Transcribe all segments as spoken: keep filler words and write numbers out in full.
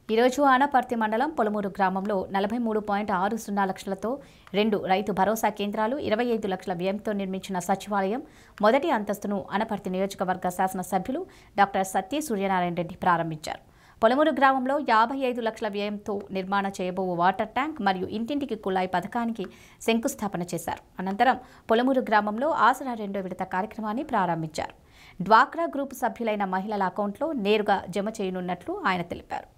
ఈరోజు ఆనపర్తి మండలం పొలమూరు గ్రామంలో నలభై మూడు పాయింట్ ఆరు సున్నా లక్షలతో రెండు రైతు భరోసా కేంద్రాలు ఇరవై ఐదు లక్షల వ్యయంతో నిర్మించిన సచివాలయం మొదటి అంతస్తును ఆనపర్తి నియోజకవర్గ శాసనసభ్యులు డాక్టర్ సత్య సూర్యనారాయణ రెడ్డి ప్రారంభించారు. పొలమూరు గ్రామంలో యాభై ఐదు లక్షల వ్యయంతో నిర్మాణ చేయబో వాటర్ ట్యాంక్ మరియు ఇంటింటికి కుళాయి పథకానికి శంకుస్థాపన చేశారు. అనంతరం పొలమూరు గ్రామంలో ఆసరా రెండో విడత కార్యక్రమాన్ని ప్రారంభించారు. డ్వాక్రా గ్రూప్ సభ్యులైన మహిళల అకౌంట్లో నేరుగా జమ చేయనున్నట్లు ఆయన తెలిపారు.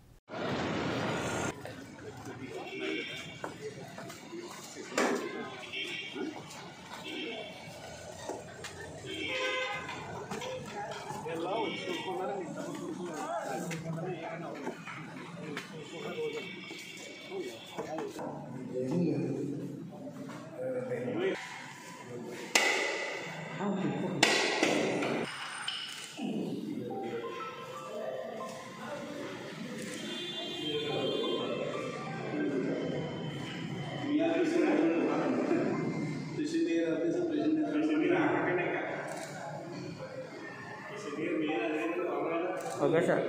ओके सर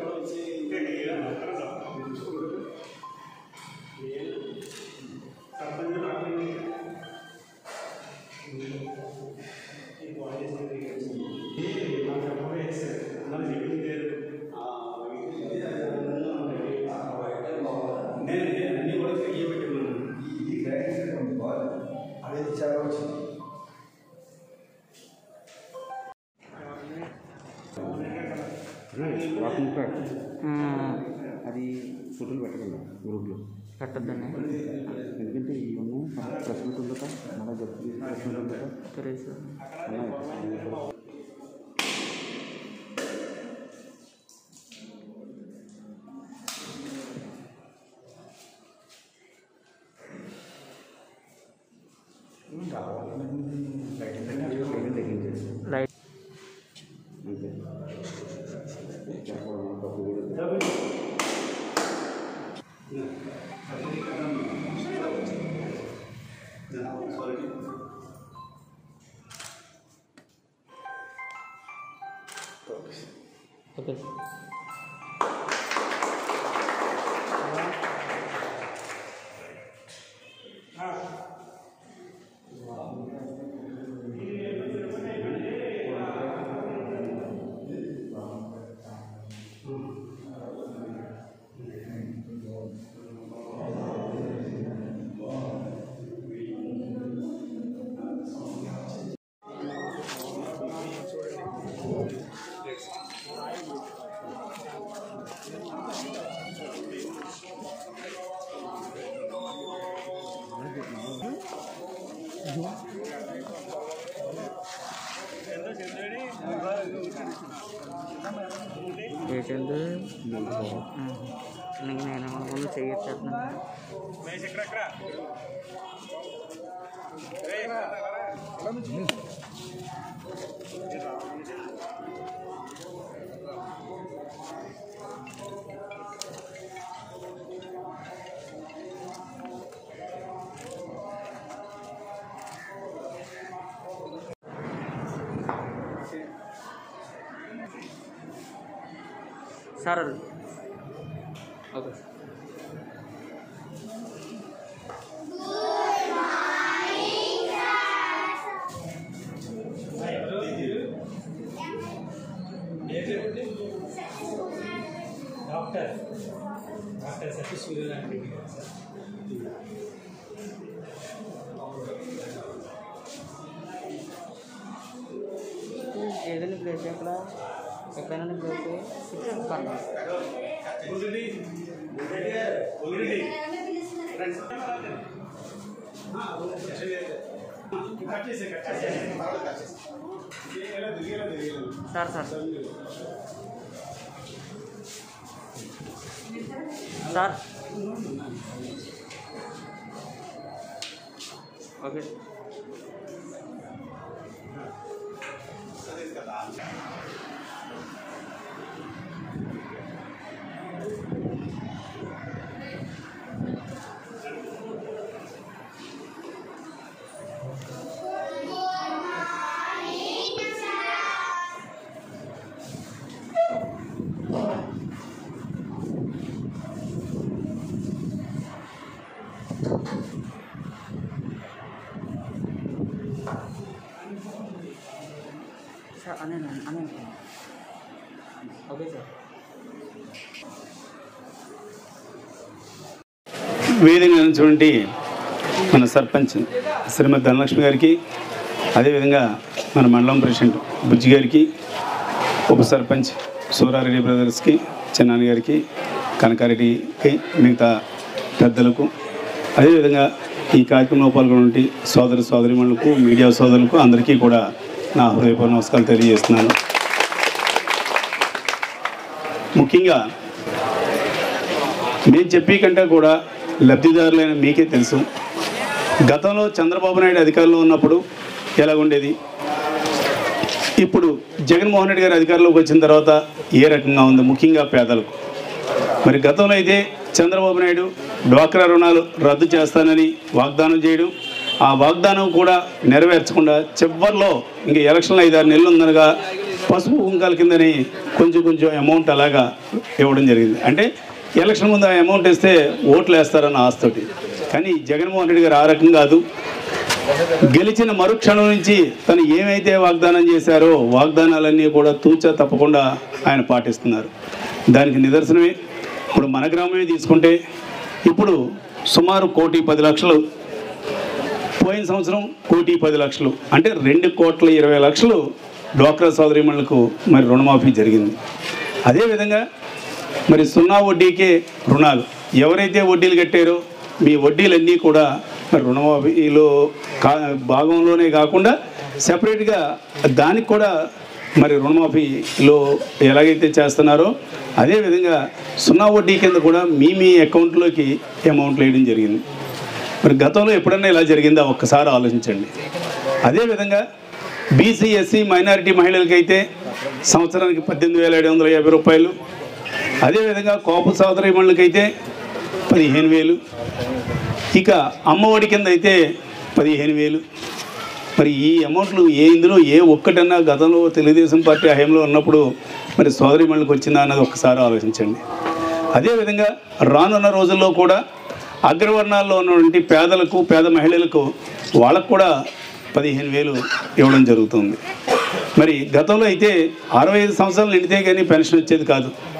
అది ఫోటోలు పెట్టగలరా గ్రూప్లో పెట్టద్దండి, ఎందుకంటే ఇవన్నీ ప్రెస్ మీట్ ఉండక మళ్ళీ చెప్తుంది ప్రెస్ మీట్ ఉండక తెలియదు లైట్ ఓకే ఏంటంటే నీకు నేను ముందు చేయొచ్చేస్తున్నాను. Sir okay doctor doctor Satya Suryanarayana Reddy గారు సార్. ఏదైనా ప్లేస్ ఎక్కడ ఎక్కడైనా place sir sir sir okay వేదిక ఉన్నటువంటి మన సర్పంచ్ శ్రీమతి ధనలక్ష్మి గారికి, అదేవిధంగా మన మండలం ప్రెసిడెంట్ బుజ్జి గారికి, ఉప సర్పంచ్ సూరారెడ్డి బ్రదర్స్కి, చిన్నాని గారికి, కనకారెడ్డికి, మిగతా పెద్దలకు, అదేవిధంగా ఈ కార్యక్రమంలో పాల్గొనే సోదర సోదరిమణులకు, మీడియా సోదరులకు అందరికీ కూడా నా హృదయపూర్వక నమస్కారాలు తెలియజేస్తున్నాను. ముఖ్యంగా నేను చెప్పే కంటే కూడా లబ్ధిదారులైన మీకే తెలుసు, గతంలో చంద్రబాబు నాయుడు అధికారంలో ఉన్నప్పుడు ఎలా ఉండేది, ఇప్పుడు జగన్మోహన్ రెడ్డి గారు అధికారంలోకి వచ్చిన తర్వాత ఏ రకంగా ఉంది, ముఖ్యంగా పేదలకు. మరి గతంలో అయితే చంద్రబాబు నాయుడు డ్వాక్రా రుణాలు రద్దు చేస్తానని వాగ్దానం చేయడం, ఆ వాగ్దానం కూడా నెరవేర్చకుండా చివరిలో ఇంక ఎలక్షన్లు ఐదారు నెలలు ఉందనగా పసుపు కుంకాల కిందని కొంచెం కొంచెం అమౌంట్ అలాగా ఇవ్వడం జరిగింది. అంటే ఎలక్షన్ ముందు ఆ అమౌంట్ ఇస్తే ఓట్లు వేస్తారన్న ఆశతోటి. కానీ జగన్మోహన్ రెడ్డి గారు ఆ రకం కాదు. గెలిచిన మరుక్షణం నుంచి తను ఏమైతే వాగ్దానం చేశారో వాగ్దానాలన్నీ కూడా తూచా తప్పకుండా ఆయన పాటిస్తున్నారు. దానికి నిదర్శనమే ఇప్పుడు మన గ్రామమే తీసుకుంటే ఇప్పుడు సుమారు కోటి పది లక్షలు, పోయిన సంవత్సరం కోటి పది లక్షలు, అంటే రెండు కోట్ల ఇరవై లక్షలు డ్వాక్రా సోదరిమణులకు మరి రుణమాఫీ జరిగింది. అదేవిధంగా మరి సున్నా వడ్డీకే రుణాలు, ఎవరైతే వడ్డీలు కట్టారో మీ వడ్డీలన్నీ కూడా మరి రుణమాఫీలో కా భాగంలోనే కాకుండా సెపరేట్గా దానికి కూడా మరి రుణమాఫీలో ఎలాగైతే చేస్తున్నారో అదేవిధంగా సున్నా వడ్డీ కింద కూడా మీ మీ అకౌంట్లోకి అమౌంట్లు వేయడం జరిగింది. మరి గతంలో ఎప్పుడన్నా ఇలా జరిగిందా ఒక్కసారి ఆలోచించండి. అదేవిధంగా బీసీ ఎస్సీ మైనారిటీ మహిళలకైతే సంవత్సరానికి పద్దెనిమిది వేల ఏడు వందల యాభై రూపాయలు, అదేవిధంగా కోప సోదరీమణులకైతే పదిహేను వేలు, ఇక అమ్మఒడి కింద అయితే పదిహేను వేలు. మరి ఈ అమౌంట్లు ఏ ఇందులో ఏ ఒక్కటన్నా గతంలో తెలుగుదేశం పార్టీ హయాంలో ఉన్నప్పుడు మరి సోదరీమణులకు వచ్చిందా అన్నది ఒక్కసారి ఆలోచించండి. అదేవిధంగా రానున్న రోజుల్లో కూడా అగ్రవర్ణాల్లో ఉన్నటువంటి పేదలకు, పేద మహిళలకు వాళ్ళకు కూడా పదిహేను వేలు ఇవ్వడం జరుగుతుంది. మరి గతంలో అయితే అరవై ఐదు సంవత్సరాలు నిండితే కానీ పెన్షన్ వచ్చేది కాదు.